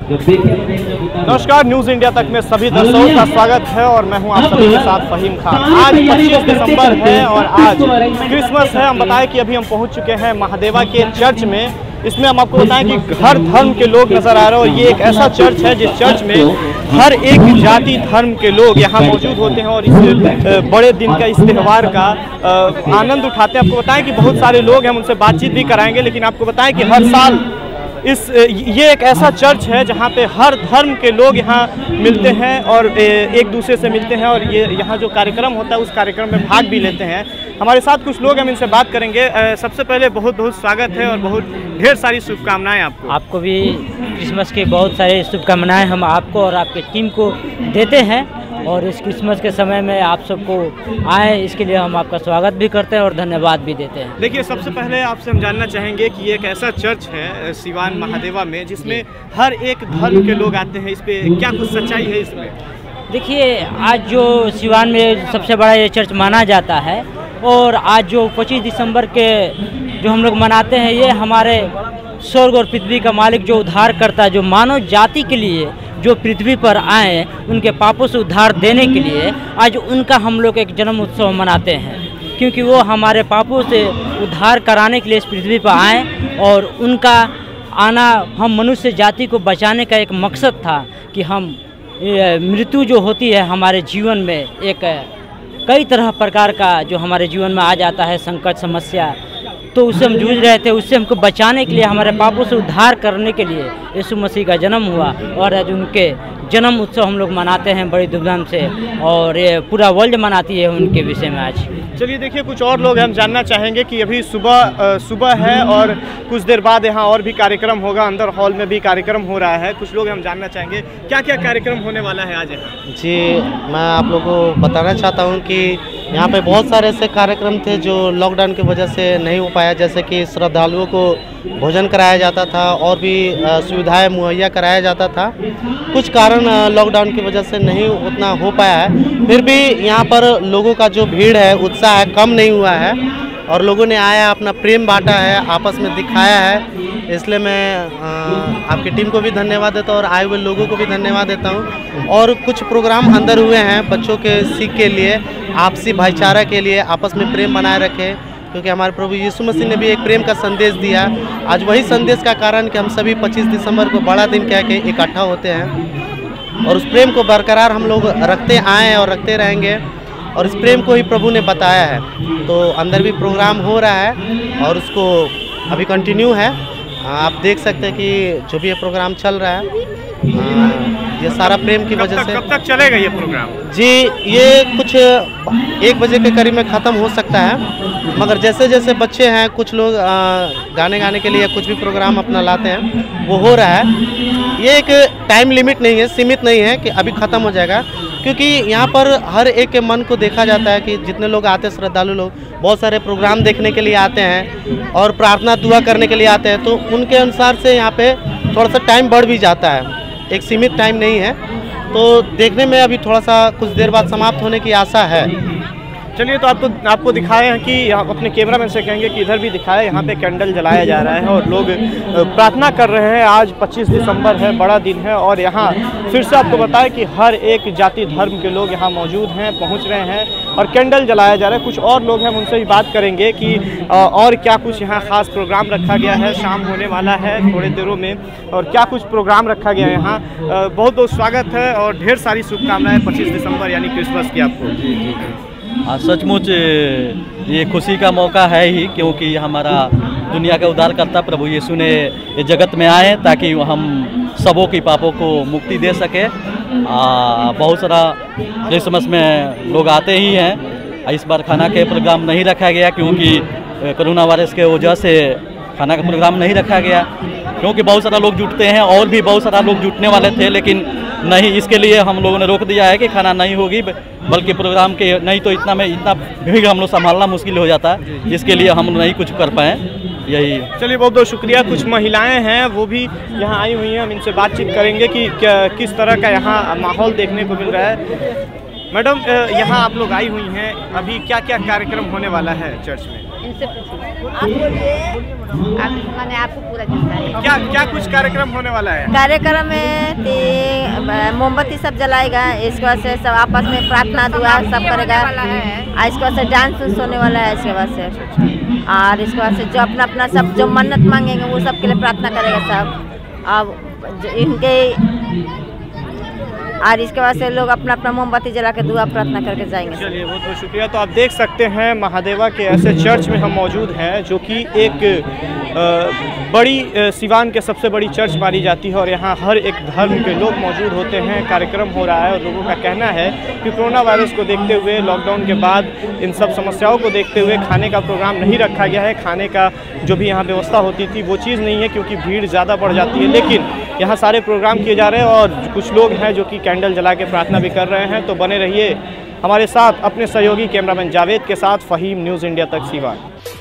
नमस्कार, news India तक में सभी दर्शकों का स्वागत है और मैं हूं आप सभी के साथ फहीम खान। आज 25 दिसंबर है और आज क्रिसमस है। हम बताएं कि अभी हम पहुंच चुके हैं महादेवा के चर्च में। इसमें हम आपको बताएं कि हर धर्म के लोग नजर आ रहे हैं और ये एक ऐसा चर्च है जिस चर्च में हर एक जाति धर्म के लोग यहाँ मौजूद होते हैं और इस बड़े दिन का, इस त्यौहार का आनंद उठाते हैं। आपको बताएं कि बहुत सारे लोग हैं, हम उनसे बातचीत भी कराएंगे, लेकिन आपको बताएं कि हर साल ये एक ऐसा चर्च है जहाँ पे हर धर्म के लोग यहाँ मिलते हैं और एक दूसरे से मिलते हैं और ये यहाँ जो कार्यक्रम होता है उस कार्यक्रम में भाग भी लेते हैं। हमारे साथ कुछ लोग, हम इनसे बात करेंगे। सबसे पहले बहुत बहुत स्वागत है और बहुत ढेर सारी शुभकामनाएं आपको। आपको भी क्रिसमस की बहुत सारी शुभकामनाएं हम आपको और आपके टीम को देते हैं और इस क्रिसमस के समय में आप सबको आए, इसके लिए हम आपका स्वागत भी करते हैं और धन्यवाद भी देते हैं। देखिए, सबसे पहले आपसे हम जानना चाहेंगे कि ये एक ऐसा चर्च है सिवान महादेवा में जिसमें हर एक धर्म के लोग आते हैं, इस पे क्या कुछ सच्चाई है इसमें? देखिए, आज जो सिवान में सबसे बड़ा ये चर्च माना जाता है और आज जो 25 दिसंबर के जो हम लोग मनाते हैं, ये हमारे स्वर्ग और पृथ्वी का मालिक जो उद्धार करता है, जो मानव जाति के लिए जो पृथ्वी पर आए, उनके पापों से उद्धार देने के लिए आज उनका हम लोग एक जन्म उत्सव मनाते हैं, क्योंकि वो हमारे पापों से उद्धार कराने के लिए इस पृथ्वी पर आए और उनका आना हम मनुष्य जाति को बचाने का एक मकसद था कि हम मृत्यु जो होती है हमारे जीवन में, एक कई तरह प्रकार का जो हमारे जीवन में आ जाता है संकट, समस्या, तो उससे हम जूझ रहे थे। उससे हमको बचाने के लिए, हमारे पापों से उद्धार करने के लिए यीशु मसीह का जन्म हुआ और आज उनके जन्म उत्सव हम लोग मनाते हैं बड़ी धूमधाम से और ये पूरा वर्ल्ड मनाती है उनके विषय में आज। चलिए, देखिए, कुछ और लोग हम जानना चाहेंगे कि अभी सुबह है और कुछ देर बाद यहाँ और भी कार्यक्रम होगा, अंदर हॉल में भी कार्यक्रम हो रहा है। कुछ लोग हम जानना चाहेंगे क्या क्या कार्यक्रम होने वाला है आज यहाँ। जी, मैं आप लोगों को बताना चाहता हूँ कि यहाँ पे बहुत सारे ऐसे कार्यक्रम थे जो लॉकडाउन की वजह से नहीं हो पाया, जैसे कि श्रद्धालुओं को भोजन कराया जाता था और भी सुविधाएं मुहैया कराया जाता था। कुछ कारण लॉकडाउन की वजह से नहीं उतना हो पाया है, फिर भी यहाँ पर लोगों का जो भीड़ है, उत्साह है, कम नहीं हुआ है और लोगों ने आया, अपना प्रेम बांटा है, आपस में दिखाया है। इसलिए मैं आपकी टीम को भी धन्यवाद देता हूँ और आए हुए लोगों को भी धन्यवाद देता हूँ। और कुछ प्रोग्राम अंदर हुए हैं बच्चों के सीख के लिए, आपसी भाईचारा के लिए, आपस में प्रेम बनाए रखें, क्योंकि हमारे प्रभु यीशु मसीह ने भी एक प्रेम का संदेश दिया। आज वही संदेश का कारण कि हम सभी 25 दिसंबर को बड़ा दिन कह के इकट्ठा होते हैं और उस प्रेम को बरकरार हम लोग रखते आए हैं और रखते रहेंगे और इस प्रेम को ही प्रभु ने बताया है। तो अंदर भी प्रोग्राम हो रहा है और उसको अभी कंटिन्यू है। आप देख सकते हैं कि जो भी ये प्रोग्राम चल रहा है, ये सारा प्रेम की वजह से। कब तक चलेगा ये प्रोग्राम? जी, ये कुछ 1 बजे के करीब में ख़त्म हो सकता है, मगर जैसे जैसे बच्चे हैं, कुछ लोग गाने के लिए कुछ भी प्रोग्राम अपना लाते हैं, वो हो रहा है। ये एक टाइम लिमिट नहीं है, सीमित नहीं है कि अभी ख़त्म हो जाएगा, क्योंकि यहाँ पर हर एक के मन को देखा जाता है कि जितने लोग आते हैं, श्रद्धालु लोग बहुत सारे प्रोग्राम देखने के लिए आते हैं और प्रार्थना दुआ करने के लिए आते हैं, तो उनके अनुसार से यहाँ पे थोड़ा सा टाइम बढ़ भी जाता है, एक सीमित टाइम नहीं है। तो देखने में अभी थोड़ा सा कुछ देर बाद समाप्त होने की आशा है। चलिए, तो आपको दिखाए हैं कि आप अपने कैमरामैन से कहेंगे कि इधर भी दिखाए, यहाँ पे कैंडल जलाया जा रहा है और लोग प्रार्थना कर रहे हैं। आज 25 दिसंबर है, बड़ा दिन है और यहाँ फिर से आपको बताएं कि हर एक जाति धर्म के लोग यहाँ मौजूद हैं, पहुँच रहे हैं और कैंडल जलाया जा रहा है। कुछ और लोग हैं, हम उनसे भी बात करेंगे कि और क्या कुछ यहाँ खास प्रोग्राम रखा गया है। शाम होने वाला है थोड़े देरों में और क्या कुछ प्रोग्राम रखा गया है यहाँ। बहुत बहुत स्वागत है और ढेर सारी शुभकामनाएँ 25 दिसंबर यानी क्रिसमस की आपको। सचमुच ये खुशी का मौका है ही, क्योंकि हमारा दुनिया का उद्धारकर्ता प्रभु यीशु ने ये जगत में आए ताकि हम सबों की पापों को मुक्ति दे सके। बहुत सारा क्रिसमस में लोग आते ही हैं। इस बार खाना के प्रोग्राम नहीं रखा गया क्योंकि कोरोना वायरस के वजह से खाना का प्रोग्राम नहीं रखा गया, क्योंकि बहुत सारा लोग जुटते हैं और भी बहुत सारा लोग जुटने वाले थे, लेकिन नहीं, इसके लिए हम लोगों ने रोक दिया है कि खाना नहीं होगी, बल्कि प्रोग्राम के नहीं तो इतना भीड़ हम लोग संभालना मुश्किल हो जाता है, इसके लिए हम नहीं कुछ कर पाए। यही। चलिए, बहुत बहुत शुक्रिया। कुछ महिलाएं हैं, वो भी यहाँ आई हुई हैं, हम इनसे बातचीत करेंगे कि किस तरह का यहाँ माहौल देखने को मिल रहा है। मैडम यहाँ आप लोग आई हुई हैं, अभी क्या क्या कार्यक्रम होने वाला है चर्च में? इनसे पूछिए, आप बोलिए, मैंने आपको पूरा जानकारी। क्या क्या कुछ कार्यक्रम होने वाला है? कार्यक्रम में मोमबत्ती सब जलाएगा, इसके बाद से सब आपस में प्रार्थना दुआ सब करेगा, इसके बाद से डांस होने वाला है, इसके बाद से और इसके बाद से जो अपना अपना सब जो मन्नत मांगेंगे वो सब के लिए प्रार्थना करेगा सब। अब इनके और इसके बाद से लोग अपना अपना मोमबत्ती जला के दुआ प्रार्थना करके जाएंगे। चलिए बहुत बहुत शुक्रिया। तो आप देख सकते हैं महादेवा के ऐसे चर्च में हम मौजूद हैं जो कि एक बड़ी सिवान के सबसे बड़ी चर्च मानी जाती है और यहाँ हर एक धर्म के लोग मौजूद होते हैं। कार्यक्रम हो रहा है और लोगों का कहना है कि कोरोना वायरस को देखते हुए, लॉकडाउन के बाद इन सब समस्याओं को देखते हुए खाने का प्रोग्राम नहीं रखा गया है। खाने का जो भी यहाँ व्यवस्था होती थी वो चीज़ नहीं है क्योंकि भीड़ ज़्यादा बढ़ जाती है, लेकिन यहाँ सारे प्रोग्राम किए जा रहे हैं और कुछ लोग हैं जो कि कैंडल जला के प्रार्थना भी कर रहे हैं। तो बने रहिए हमारे साथ, अपने सहयोगी कैमरामैन जावेद के साथ। फ़हीम, न्यूज़ इंडिया तक, सिवान।